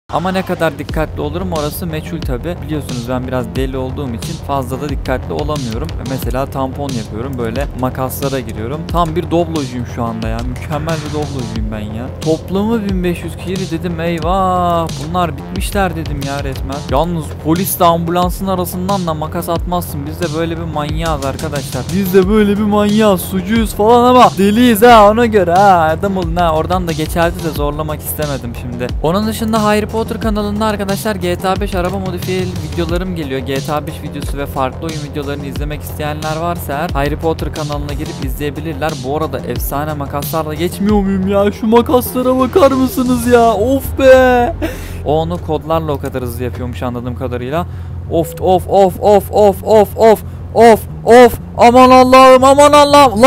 Ama ne kadar dikkatli olurum orası meçhul tabi. Biliyorsunuz ben biraz deli olduğum için fazla da dikkatli olamıyorum. Mesela tampon yapıyorum, böyle makaslara giriyorum. Tam bir doblocuyum şu anda ya. Mükemmel bir doblocuyum ben ya. Toplamı 1500 kilo dedim, eyvah. Bunlar bitmişler dedim ya resmen. Yalnız polisle ambulansın arasından da makas atmazsın. Biz de böyle bir manyağız arkadaşlar. Biz de böyle bir manyağız. Sucuyuz falan ama deliyiz ha, ona göre ha. Adam olun ha. Oradan da geçerdi de zorlamak istemedim şimdi. Onun dışında Harry Potter kanalında arkadaşlar GTA 5 araba modifiye videolarım geliyor. GTA 5 videosu ve farklı oyun videolarını izlemek isteyenler varsa eğer Harry Potter kanalına girip izleyebilirler. Bu arada efsane makaslarla geçmiyor muyum ya? Şu makaslara bakar mısınız ya? Of be! O onu kodlarla o kadar hızlı yapıyormuş anladığım kadarıyla. Of of of of of of of of of, aman Allah'ım, aman Allah'ım,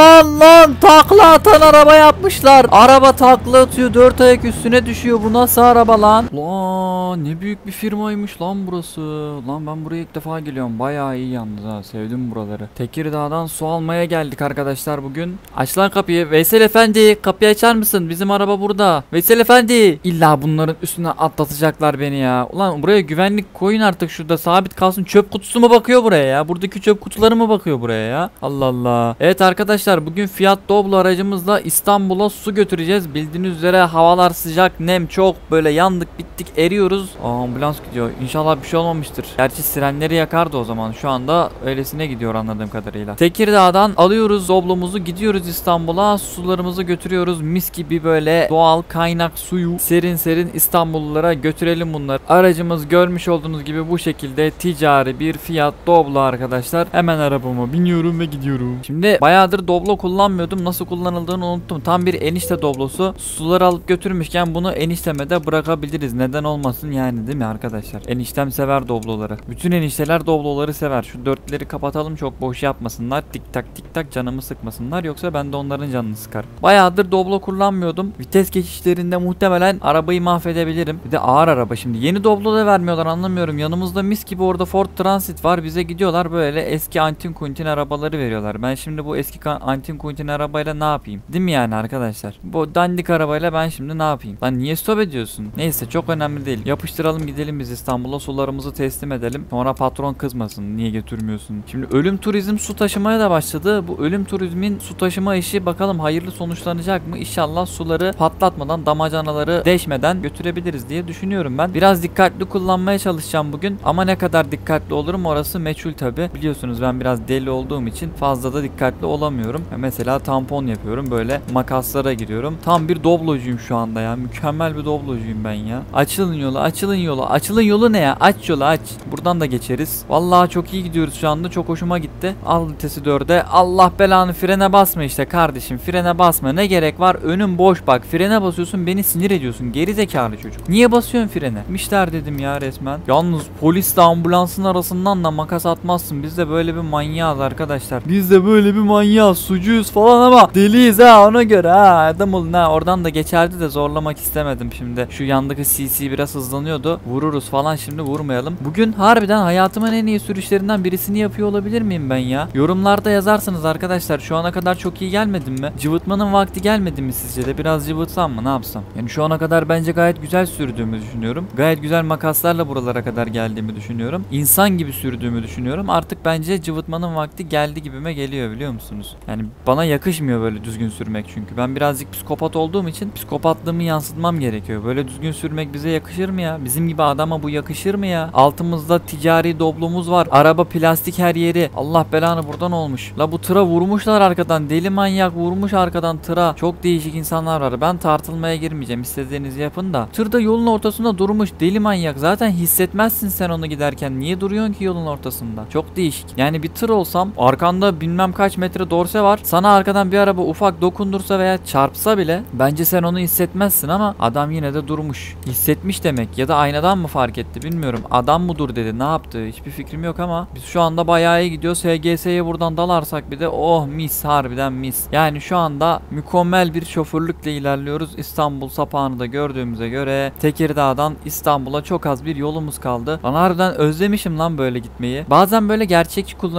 lan takla atan araba yapmışlar. Araba takla atıyor, 4 ayak üstüne düşüyor. Bu nasıl araba lan? Lan ne büyük bir firmaymış lan burası. Lan ben buraya ilk defa geliyorum, bayağı iyi yalnız ha, sevdim buraları. Tekirdağ'dan su almaya geldik arkadaşlar bugün. Aç lan kapıyı Veysel Efendi, kapıyı açar mısın, bizim araba burada. Veysel Efendi, illa bunların üstüne atlatacaklar beni ya. Ulan buraya güvenlik koyun artık, şurada sabit kalsın. Çöp kutusu mu bakıyor buraya ya? Buradaki çöp kutuları mı bakıyor buraya ya? Allah Allah. Evet arkadaşlar, bugün Fiat Doblo aracımızla İstanbul'a su götüreceğiz. Bildiğiniz üzere havalar sıcak, nem çok, böyle yandık bittik, eriyoruz. Ambulans gidiyor. İnşallah bir şey olmamıştır. Gerçi sirenleri yakardı o zaman. Şu anda öylesine gidiyor anladığım kadarıyla. Tekirdağ'dan alıyoruz Doblo'muzu, gidiyoruz İstanbul'a, sularımızı götürüyoruz. Mis gibi böyle doğal kaynak suyu serin serin İstanbullulara götürelim bunları. Aracımız görmüş olduğunuz gibi bu şekilde ticari bir Fiat Doblo arkadaşlar. Hemen arabama biniyorum ve gidiyorum. Şimdi bayağıdır Doblo kullanmıyordum. Nasıl kullanıldığını unuttum. Tam bir enişte Doblosu. Suları alıp götürmüşken bunu enişteme de bırakabiliriz. Neden olmasın yani, değil mi arkadaşlar? Eniştem sever Dobloları. Bütün enişteler Dobloları sever. Şu dörtleri kapatalım, çok boş yapmasınlar. Tik tak tik tak canımı sıkmasınlar. Yoksa ben de onların canını sıkarım. Bayağıdır Doblo kullanmıyordum. Vites geçişlerinde muhtemelen arabayı mahvedebilirim. Bir de ağır araba şimdi. Yeni Doblo da vermiyorlar, anlamıyorum. Yanımızda mis gibi orada Ford Transit var. Bize gidiyorlar böyle eski antin kuntin arabaları veriyorlar. Ben şimdi bu eski antin kuntin arabayla ne yapayım? Değil mi yani arkadaşlar? Bu dandik arabayla ben şimdi ne yapayım? Lan niye stop ediyorsun? Neyse, çok önemli değil. Yapıştıralım gidelim biz İstanbul'a, sularımızı teslim edelim. Sonra patron kızmasın, niye götürmüyorsun? Şimdi Ölüm Turizm su taşımaya da başladı. Bu Ölüm Turizm'in su taşıma işi bakalım hayırlı sonuçlanacak mı? İnşallah suları patlatmadan, damacanaları deşmeden götürebiliriz diye düşünüyorum ben. Biraz dikkatli kullanmaya çalışacağım bugün. Ama ne kadar dikkatli olurum orası meçhul tabi. Biliyorsunuz ben biraz deli olduğum için fazla da dikkatli olamıyorum. Mesela tampon yapıyorum, böyle makaslara giriyorum. Tam bir doblocuyum şu anda ya. Mükemmel bir doblocuyum ben ya. Açılın yolu, açılın yolu. Açılın yolu ne ya? Aç yolu aç. Buradan da geçeriz. Vallahi çok iyi gidiyoruz şu anda. Çok hoşuma gitti. Al vitesi 4'e. Allah belanı, frene basma işte kardeşim. Frene basma. Ne gerek var? Önüm boş bak. Frene basıyorsun, beni sinir ediyorsun. Geri zekalı çocuk. Niye basıyorsun frene? Mişler dedim ya resmen. Yalnız polisle ambulansın arasından da makas atmazsın. Biz de böyle bir manyağız arkadaşlar. Biz de böyle bir manyağız. Sucuyuz falan ama deliyiz ha, ona göre ha. Adam olun ha. Oradan da geçerdi de zorlamak istemedim şimdi. Şu yandaki CC biraz hızlanıyordu. Vururuz falan, şimdi vurmayalım. Bugün harbiden hayatımın en iyi sürüşlerinden birisini yapıyor olabilir miyim ben ya? Yorumlarda yazarsınız arkadaşlar. Şu ana kadar çok iyi gelmedim mi? Cıvıtmanın vakti gelmedi mi sizce de? Biraz cıvıtsam mı, ne yapsam? Yani şu ana kadar bence gayet güzel sürdüğümü düşünüyorum. Gayet güzel makaslarla buralara kadar geldiğimi düşünüyorum. İnsan gibi sürdüğümü düşünüyorum. Artık bence cıvıtmanın vakti geldi gibime geliyor, biliyor musunuz? Yani bana yakışmıyor böyle düzgün sürmek çünkü. Ben birazcık psikopat olduğum için psikopatlığımı yansıtmam gerekiyor. Böyle düzgün sürmek bize yakışır mı ya? Bizim gibi adama bu yakışır mı ya? Altımızda ticari Doblomuz var. Araba plastik her yeri. Allah belanı, buradan olmuş. La bu tıra vurmuşlar arkadan. Deli manyak vurmuş arkadan tıra. Çok değişik insanlar var. Ben tartılmaya girmeyeceğim. İstediğinizi yapın da. Tırda yolun ortasında durmuş. Deli manyak. Zaten hissetmezsin sen onu giderken. Niye duruyorsun ki yolun ortasında? Çok değişik. Yani bir tır olsam, arkanda bilmem kaç metre dorse var. Sana arkadan bir araba ufak dokundursa veya çarpsa bile bence sen onu hissetmezsin ama adam yine de durmuş. Hissetmiş demek, ya da aynadan mı fark etti bilmiyorum. Adam mı dur dedi, ne yaptı hiçbir fikrim yok ama biz şu anda bayağı iyi gidiyoruz. HGS'ye buradan dalarsak bir de oh mis, harbiden mis. Yani şu anda mükemmel bir şoförlükle ilerliyoruz. İstanbul sapağını da gördüğümüze göre Tekirdağ'dan İstanbul'a çok az bir yolumuz kaldı. Ben harbiden özlemişim lan böyle gitmeyi. Bazen böyle gerçekçi kullanıyordum.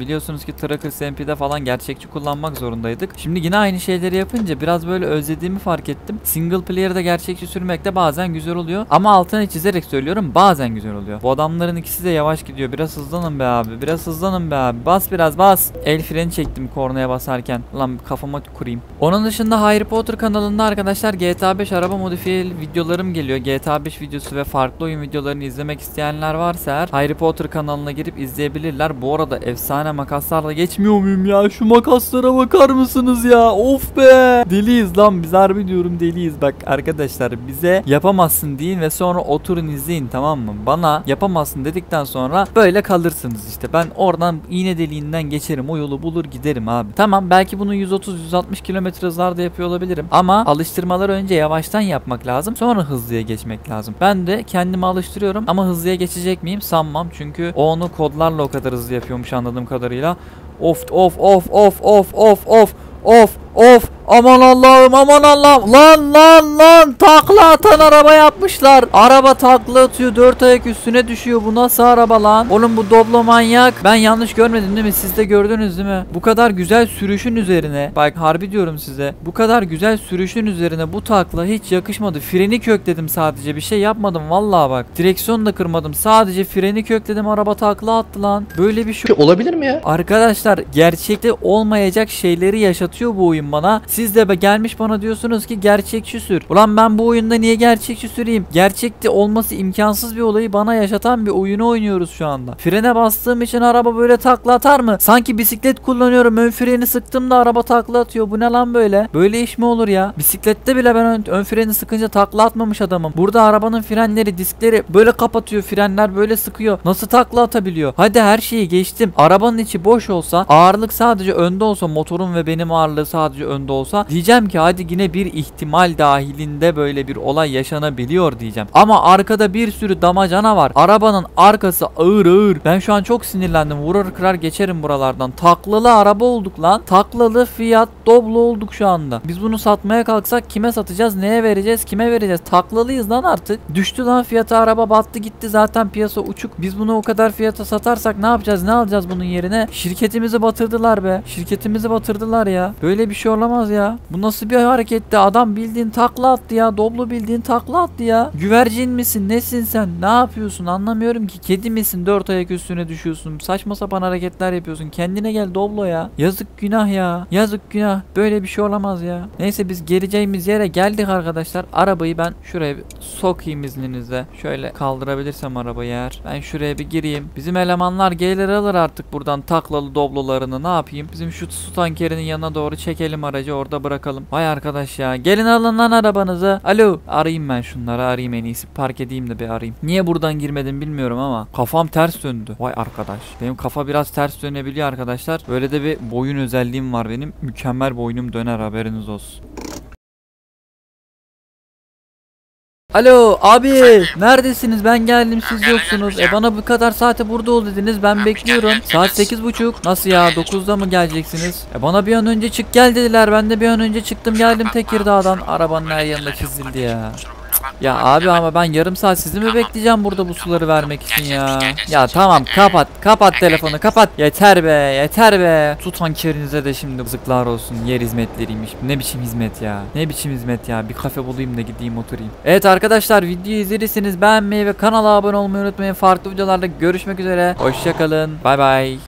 Biliyorsunuz ki Tracker SMP'de falan gerçekçi kullanmak zorundaydık. Şimdi yine aynı şeyleri yapınca biraz böyle özlediğimi fark ettim. Single player'da gerçekçi sürmek de bazen güzel oluyor. Ama altını çizerek söylüyorum, bazen güzel oluyor. Bu adamların ikisi de yavaş gidiyor. Biraz hızlanın be abi. Biraz hızlanın be abi. Bas biraz bas. El freni çektim kornaya basarken. Lan kafama kurayım. Onun dışında Harry Potter kanalında arkadaşlar GTA 5 araba modifiye videolarım geliyor. GTA 5 videosu ve farklı oyun videolarını izlemek isteyenler varsa eğer Harry Potter kanalına girip izleyebilirler. Bu arada efsane makaslarla geçmiyor muyum ya? Şu makaslara bakar mısınız ya? Of be! Deliyiz lan biz, harbi diyorum deliyiz. Bak arkadaşlar, bize yapamazsın deyin ve sonra oturun izleyin, tamam mı? Bana yapamazsın dedikten sonra böyle kalırsınız işte. Ben oradan iğne deliğinden geçerim, o yolu bulur giderim abi. Tamam, belki bunu 130-160 km hızlarda yapıyor olabilirim ama alıştırmaları önce yavaştan yapmak lazım, sonra hızlıya geçmek lazım. Ben de kendimi alıştırıyorum ama hızlıya geçecek miyim sanmam, çünkü o onu kodlarla o kadar hızlı yapıyormuş anladığım kadarıyla. Of of of of of of of of of, aman Allah'ım aman Allah'ım, lan takla atan araba yapmışlar. Araba takla atıyor, 4 ayak üstüne düşüyor. Bu nasıl araba lan? Oğlum bu Doblo manyak. Ben yanlış görmedim değil mi? Siz de gördünüz değil mi? Bu kadar güzel sürüşün üzerine, bak harbi diyorum size, bu kadar güzel sürüşün üzerine bu takla hiç yakışmadı. Freni kökledim sadece, bir şey yapmadım vallahi bak. Direksiyonu da kırmadım, sadece freni kökledim, araba takla attı lan. Böyle bir şey olabilir mi ya? Arkadaşlar, gerçekte olmayacak şeyleri yaşatıyor bu oyun bana. Siz de gelmiş bana diyorsunuz ki gerçekçi sür. Ulan ben bu oyunda niye gerçekçi süreyim? Gerçekte olması imkansız bir olayı bana yaşatan bir oyunu oynuyoruz şu anda. Frene bastığım için araba böyle takla atar mı? Sanki bisiklet kullanıyorum, ön freni sıktım da araba takla atıyor. Bu ne lan böyle? Böyle iş mi olur ya? Bisiklette bile ben ön freni sıkınca takla atmamış adamım. Burada arabanın frenleri, diskleri böyle kapatıyor, frenler böyle sıkıyor. Nasıl takla atabiliyor? Hadi her şeyi geçtim. Arabanın içi boş olsa, ağırlık sadece önde olsa, motorun ve benim ağırlığı sadece önde olsa, diyeceğim ki hadi yine bir ihtimal dahilinde böyle bir olay yaşanabiliyor diyeceğim. Ama arkada bir sürü damacana var. Arabanın arkası ağır. Ben şu an çok sinirlendim. Vurur kırar geçerim buralardan. Taklalı araba olduk lan. Taklalı Fiat Doblo olduk şu anda. Biz bunu satmaya kalksak kime satacağız? Neye vereceğiz? Kime vereceğiz? Taklalıyız lan artık. Düştü lan fiyata, araba battı gitti. Zaten piyasa uçuk. Biz bunu o kadar fiyata satarsak ne yapacağız? Ne alacağız bunun yerine? Şirketimizi batırdılar be. Şirketimizi batırdılar ya. Böyle bir şey olamaz ya. Bu nasıl bir hareketti? Adam bildiğin takla attı ya. Doblo bildiğin takla attı ya. Güvercin misin? Nesin sen? Ne yapıyorsun? Anlamıyorum ki. Kedi misin? 4 ayak üstüne düşüyorsun. Saçma sapan hareketler yapıyorsun. Kendine gel Doblo ya. Yazık günah ya. Yazık günah. Böyle bir şey olamaz ya. Neyse, biz geleceğimiz yere geldik arkadaşlar. Arabayı ben şuraya bir sokayım izninizle. Şöyle kaldırabilirsem arabayı eğer. Ben şuraya bir gireyim. Bizim elemanlar gelir alır artık buradan taklalı Doblolarını. Ne yapayım? Bizim şu su tankerinin yanına doğru çekelim aracı, orada bırakalım. Vay arkadaş ya. Gelin alın lan arabanızı. Alo. Arayayım ben şunları. Arayayım en iyisi. Park edeyim de bir arayayım. Niye buradan girmedim bilmiyorum ama kafam ters döndü. Vay arkadaş. Benim kafa biraz ters dönebiliyor arkadaşlar. Böyle de bir boyun özelliğim var benim. Mükemmel boynum döner, haberiniz olsun. Alo abi, neredesiniz? Ben geldim, siz yoksunuz. Bana bu kadar saate burada ol dediniz, ben bekliyorum. Saat 8:30. Nasıl ya, 9'da mı geleceksiniz? Bana bir an önce çık gel dediler, ben de bir an önce çıktım geldim Tekirdağ'dan. Arabanın her yanında çizildi ya. Ya abi ama ben yarım saat sizi mi bekleyeceğim burada bu suları vermek için ya? Ya tamam, kapat telefonu, kapat. Yeter be. Su tankerinize de şimdi zıklar olsun, yer hizmetleriymiş. Ne biçim hizmet ya? Bir kafe bulayım da gideyim oturayım. Evet arkadaşlar, videoyu izlediyseniz beğenmeyi ve kanala abone olmayı unutmayın. Farklı videolarda görüşmek üzere. Hoşçakalın. Bay bay.